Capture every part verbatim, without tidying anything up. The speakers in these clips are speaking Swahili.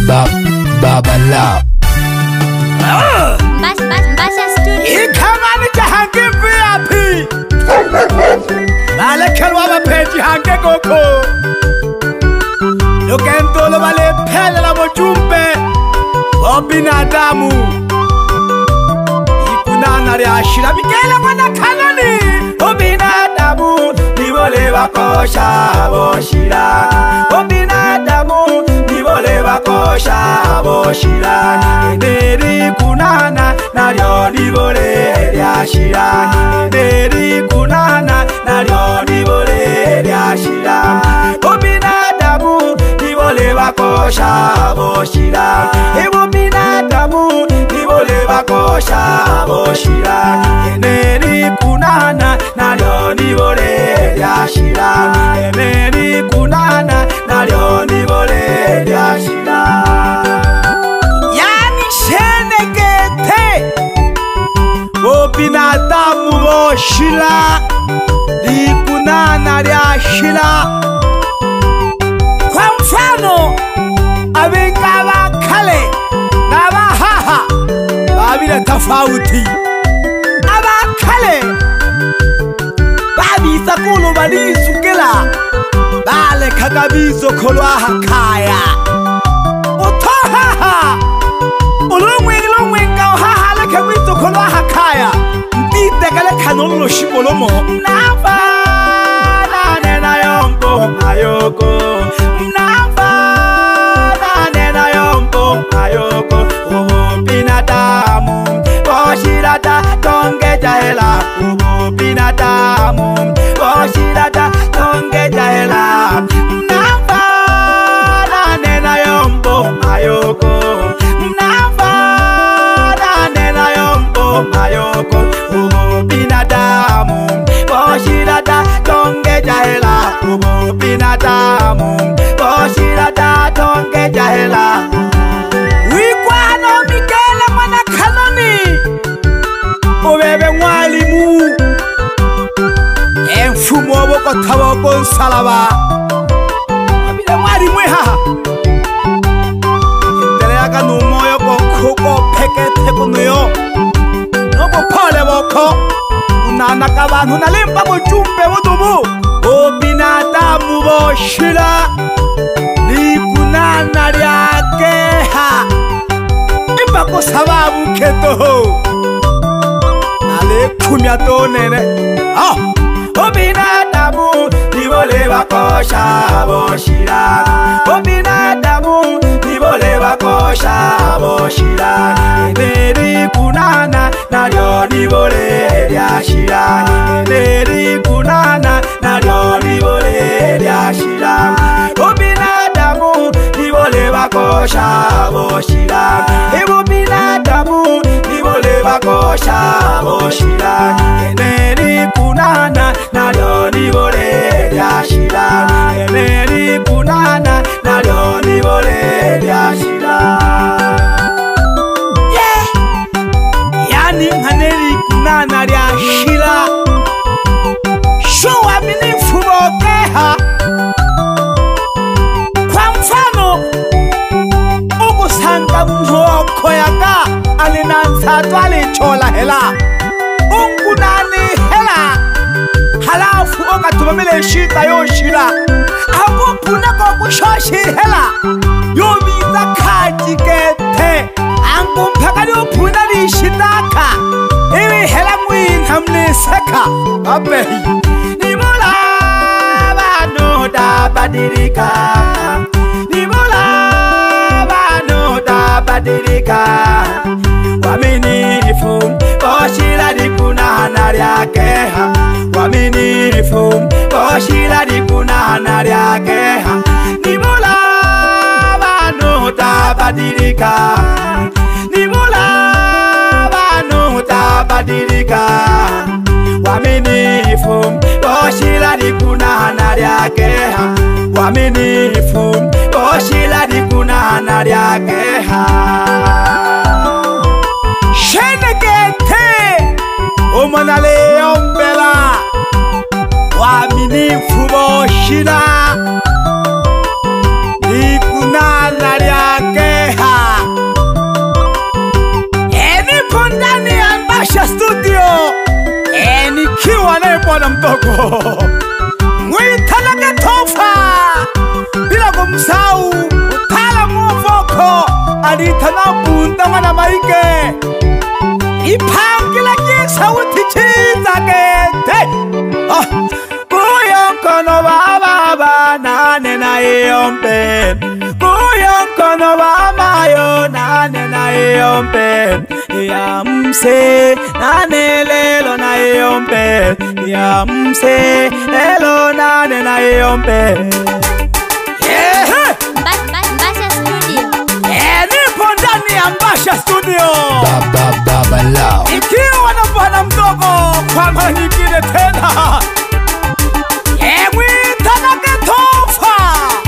ba babala Bas bas bas studio ikamani jahange V I P Mala kelwa ba pheji hange koko Lokento lo bale phela la bojumpe Obinadamu Ikunana ri ashira bikela mwana kanani Obinadamu nibole bakosha boshira Obinadamu nibole bakosha boshira Ederi kunana naryo nibole ryashira Ederi kunana naryo nibole ryashira Obinadamu nibole bakosha boshira Obinadamu nibole bakosha boshira Ederi kunana naryo nibole ryashira Ederi kunana naryo nibole ryashira Yani shenegete Obinadamu boshira Likunana ryashira Kwa mfano Abengaba kale Nabahaha Babira tafauti Abakale Babisa kulo balisukela Bale kagabizo kolwa hakaya Otohaha Ulumwe ilumwe ngauhaha lakabizo kolwa hakaya Mbite kale kanolo shikolomo Mnafa Nane yombo ayoko Mnafa Nane yombo ayoko Obinadamu Boshirata tonge jahela Obinadamu Boshirata tonge jahela Mnafa Nane yombo ayoko Mnafa Nane yombo ayoko Obinadamu Boshirata tonge jahela Obinadamu Boshirata tonge jahela Wikwano Mikele mwana kanoni Obebe mwalimu Enfumo oboko taboko nsalaba Obebe mwalimu haha Interega numoyo koko peke teko nuyo Noko pole boko Unana kabantu nalimba bujumbe budubu Obinadamu boshira Likunana ryakeha Imbako sababu ketoho Nale kumya tonene Oh Obinadamu Nibole bakosha boshira Obinadamu Nibole bakosha boshira Ederi kunana Naryo nibole ryashira Ederi kunana Naryo nibole ryashira Obinadamu Nibole bakosha boshira Obinadamu Nibole bakosha boshira Ederi kunana Naryo nibole ryashira Ederi kunana Naryo nibole ryashira Yeah Yani haneri kunana ryashira Showa minifu bokeha Kwa mfano Ugusanga mwoko yaga Alinansato alichola hela Ungunani hela Halafu oga tumamile shita yoshira Agu punako kushoshi hela Yobiza kajikete Angu mpakali upunali shitaka Iwi hela mwina mniseka Abehi Nimula bano da badirika Nimula bano da badirika Waminifu Boshira dikunana ryakeha Waminifu Boshira dikunana ryakeha Nimula bano da badirika Nimula bano da badirika Waminifu Boshira dikunana ryakeha Waminifu Boshira dikunana ryakeha Shenegete Omanale ombela Waminifu Boshira Dikunana ryake bwana mdogo mwitana ngetofa bila kumsau utala muvoko alitana bunda mwana maike ipangila kisa utichiza gete kuyokono baba banane na iyombe kuyokono baba yo nane na iyombe ya mse nane lelo na iyombe ya mse lelo nane na iyombe Mbasha Studio. Eh, nipo ndani ya Mbasha Studio. Baba Baba Lao. Ikiwa na bwana mdogo kwa mara nyingine tena. Eh, mwitana ngetofa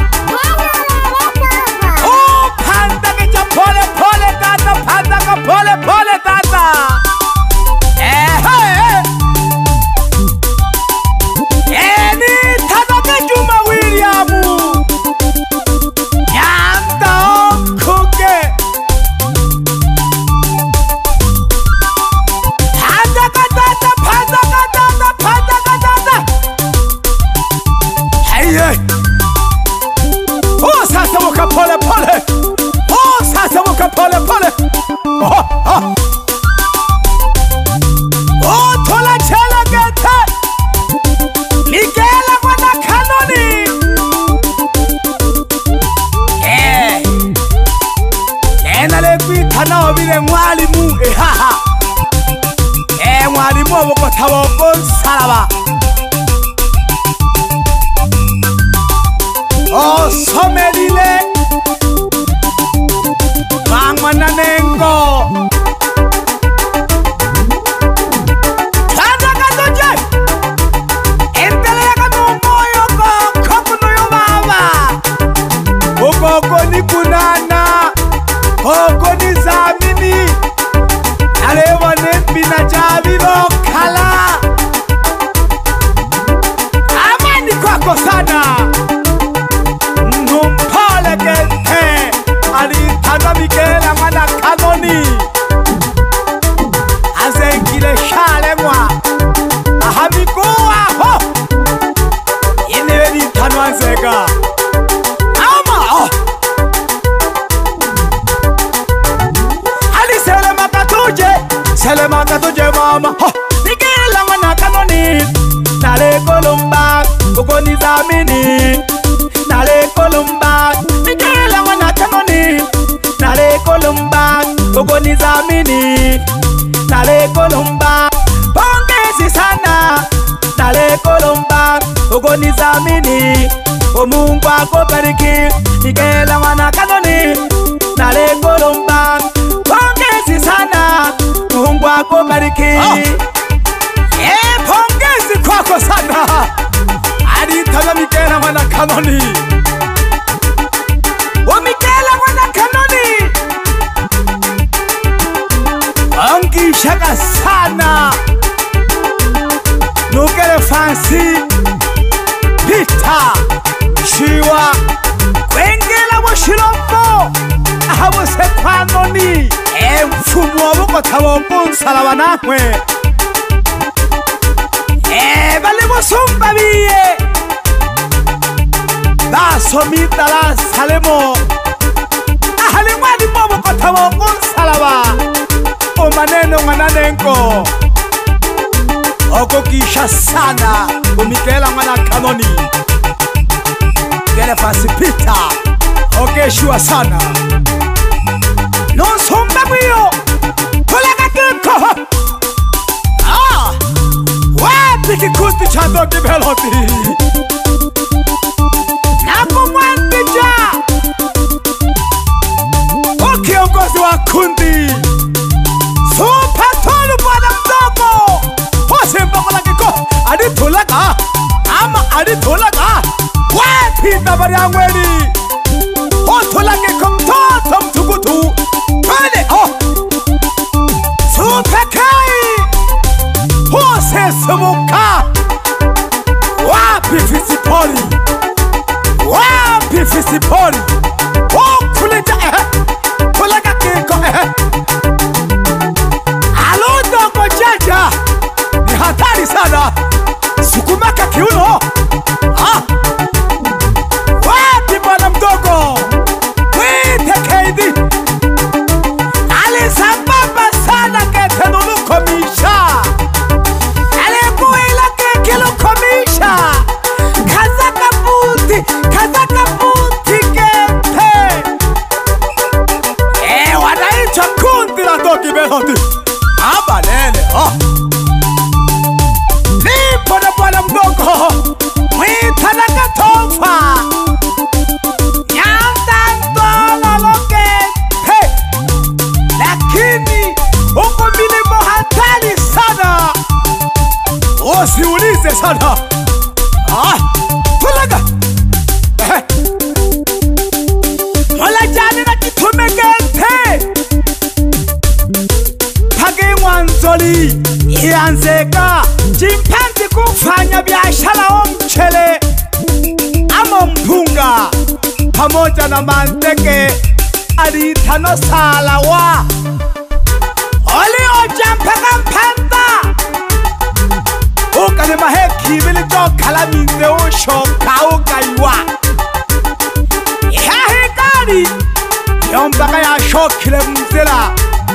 Oh, panda kecha pole pole tata, panda ka pole pole tata. Eh, hey. Eh, ni tata ke Juma Williamu. Nyanda okuke. Panda ka tata, panda ka tata, panda ka tata. Hey, hey. Oh, sasa muka pole pole. Oh, sasa muka pole pole. Oh, oh. Oh, tola chala gete. Miguel wana kanoni. Eh. Ena le kwitana obire mwalimu ehaha. Eh, mwalimu obokotabo onsaraba. Oh, somelile Mangwa na nengo Kanda katoje Entele ya kanu moyo ko Kokuno yo baba Koko ni kunana Koko ni zamini Nalewa nembi na javivo kala Amani kwako sana Numpale kente Alitana Miguel amana kanoni Azengile shale mwa Ahamikuwa ho Ineweli tanwa nzega Ama oh Ali sele makatuje Sele makatuje mama ho Miguel amana kanoni Nale kolumba Koko nizamini Nale kolumba Miguel wana kanoni Nale kolumba Koko nizamini Nale kolumba Pongezi sana Nale kolumba Koko nizamini O Mungu akubariki Miguel wana kanoni Nale kolumba Pongezi sana Mungu akubariki oh. Eh, pongezi kwako sana Alitana Miguel wana kanoni O Miguel wana kanoni Angishaga sana Nukele fancy Peter Shiwa Kwengela wa shilombo Ahawo se kanoni E mfumu wa buko tawombo nsalawa nakwe E bale musumba biye Basomita la salemo Ahalimwadi mobo kotabo unsalaba O maneno mananenko Oko kisha sana O Miguel mwana kanoni Gele fasi pita Oke shua sana Non sumba mwiyo Kulega kinko Ah Wapi kikuti chando kibeloti Nakumwandija O kiongozi wa kundi Supatolu bwana mdogo Hose mbakola kiko Aditulaga Ama aditulaga Wapi nabari angweli Otulage kumtoto mtukutu Kwele oh Supekai Hose sumuka Wapi hii ianzeka chimpanzi kufanya biashara wa mchele ama mpunga pamoja na manteke aliitano Salawa olioja mpaka mpanda ukani maheki vili jokala minde ushoka ukaiwa yahikari yombaka ya shokile mzila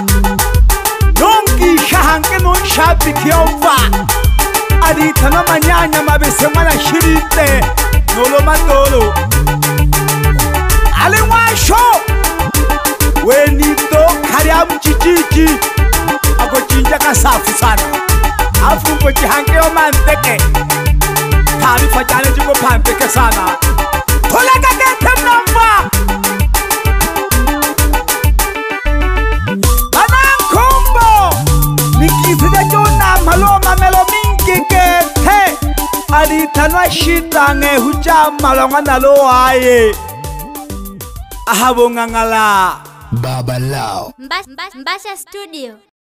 nungi shahanke nunshabi kiyomva aliitano manyanya mabese mwana shirite nolo matolo aliwasho wenito kariya mchichichi ako chinja kasafu sana afu ngo chihange yo manteke kari fachane chiko panteke sana toleka kete mnamva banankumbo nikizide jona maloma melo mingi kete alitanwa shitange huja malonga nalo aye ahabongangala Babalao. Mbasha Studio.